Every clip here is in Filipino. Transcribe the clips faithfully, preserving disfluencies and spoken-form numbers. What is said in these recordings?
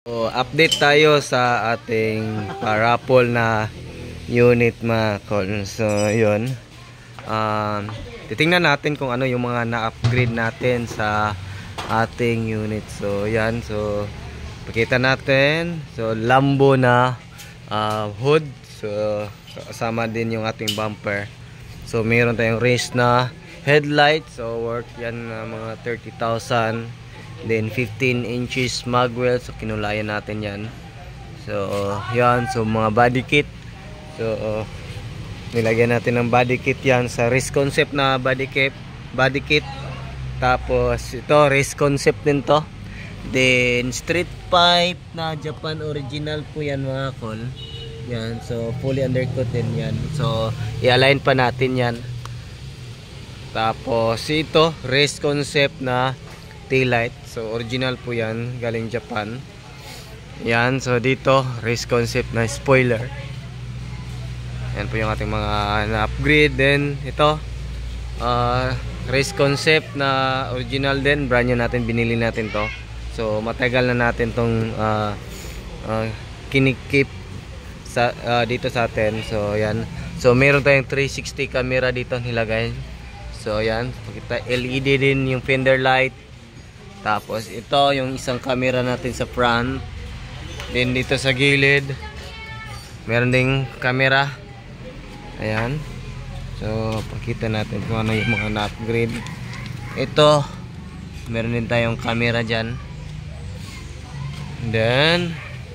So, update tayo sa ating parapol na unit mga kol. So, yun. Um, titingnan natin kung ano yung mga na-upgrade natin sa ating unit. So, yan. So, pakita natin. So, Lambo na uh, hood. So, kasama din yung ating bumper. So, meron tayong race na headlight. So, worth yan na uh, mga thirty thousand. Then fifteen inches magwell, so kinulayan natin yan. So yan, so mga body kit. So uh, nilagyan natin ng body kit yan sa race concept na body kit, body kit. Tapos ito race concept din to. Then street pipe na Japan original po yan mga kol. Yan, so fully undercut din yan. So i-align pa natin yan. Tapos ito race concept na taillight. So original po yan, galing Japan. Yan, so dito race concept na spoiler. Yan po yung ating mga na-upgrade. Then ito uh, race concept na original din, brand new natin, binili natin to. So matagal na natin tong uh, uh, kinikip sa, uh, dito sa atin. So yan, so meron tayong three sixty camera dito nilagay. So yan, kita L E D din yung fender light. Tapos ito yung isang camera natin sa front. Then dito sa gilid meron ding camera. Ayan. So pakita natin kung ano yung mga na-upgrade. Ito meron din tayong camera dyan. Then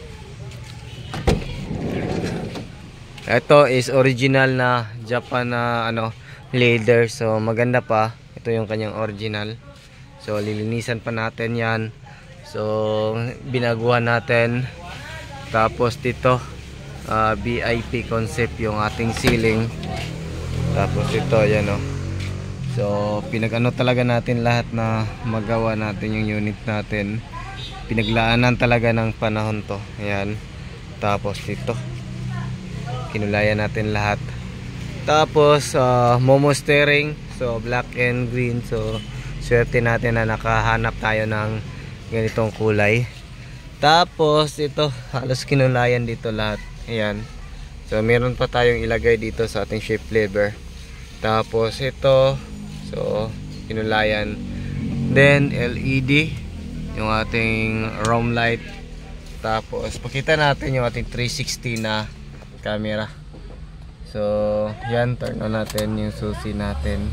ito is original na Japan na ano leather. So maganda pa. Ito yung kanyang original. So lilinisan pa natin yan. So binaguhan natin. Tapos dito uh, V I P concept yung ating ceiling. Tapos ito yan o. So pinag-ano talaga natin lahat na magawa natin yung unit natin. Pinaglaanan talaga ng panahon to. Ayan. Tapos dito kinulayan natin lahat. Tapos uh, Momo steering. So black and green. So swerte natin na nakahanap tayo ng ganitong kulay. Tapos ito halos kinulayan dito lahat. Ayan. So meron pa tayong ilagay dito sa ating shape lever. Tapos ito, so kinulayan. Then L E D yung ating roam light. Tapos pakita natin yung ating three sixty na camera. So yan, turn on natin yung susi natin.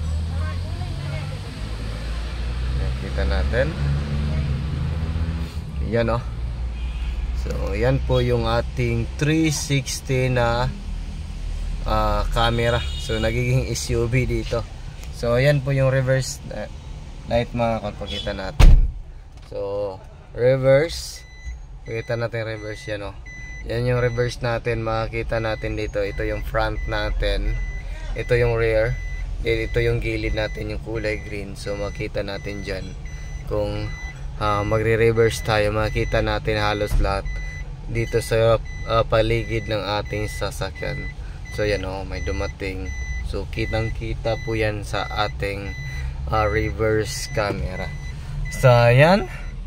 Kita natin. Yan o. Oh. So yan po yung ating three sixty na uh, camera. So nagiging S U V dito. So yan po yung reverse uh, light mga kapakita natin. So reverse. Pakita natin reverse yan o. Oh. Yan yung reverse natin. Makikita natin dito. Ito yung front natin. Ito yung rear. Ito yung gilid natin, yung kulay green. So makita natin dyan kung uh, magre-reverse tayo, makita natin halos lahat dito sa uh, paligid ng ating sasakyan. So yan o, oh, may dumating. So kitang kita po yan sa ating uh, reverse camera. So yan.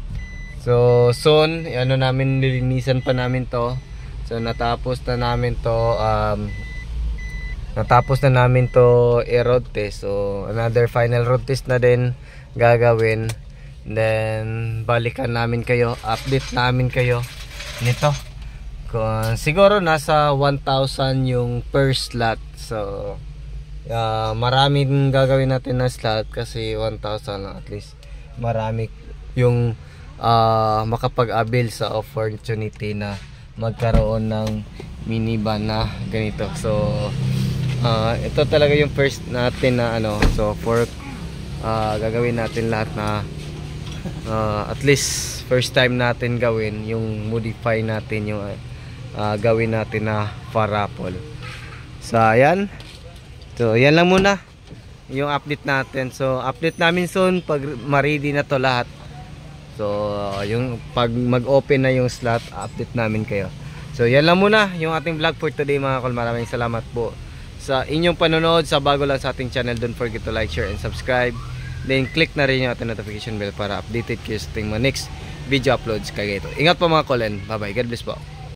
So soon, ano namin, nilinisan pa namin to. So natapos na namin to um, Natapos na namin to i-road test. So another final road test na din gagawin. Then balikan namin kayo, update namin kayo nito. Kung siguro nasa one thousand yung per slot. So uh, maraming gagawin natin na slot kasi one thousand at least. Marami yung uh, makapag-avail sa opportunity na magkaroon ng minivan na ganito. So Uh, ito talaga yung first natin na ano. So for uh, gagawin natin lahat na uh, at least first time natin gawin yung modify natin yung uh, gawin natin na parapol. So ayan. So yan lang muna yung update natin. So update namin soon pag ma-ready na to lahat. So uh, yung pag mag-open na yung slot, update namin kayo. So yan lang muna yung ating vlog for today mga kol. Maraming salamat po sa inyong panonood. Sa bago lang sa ating channel, don't forget to like, share, and subscribe. Then click na rin yung ating notification bell para updated kayo sa ating mga next video uploads kagaya ito. Ingat po mga Kolen. Bye bye. God bless po.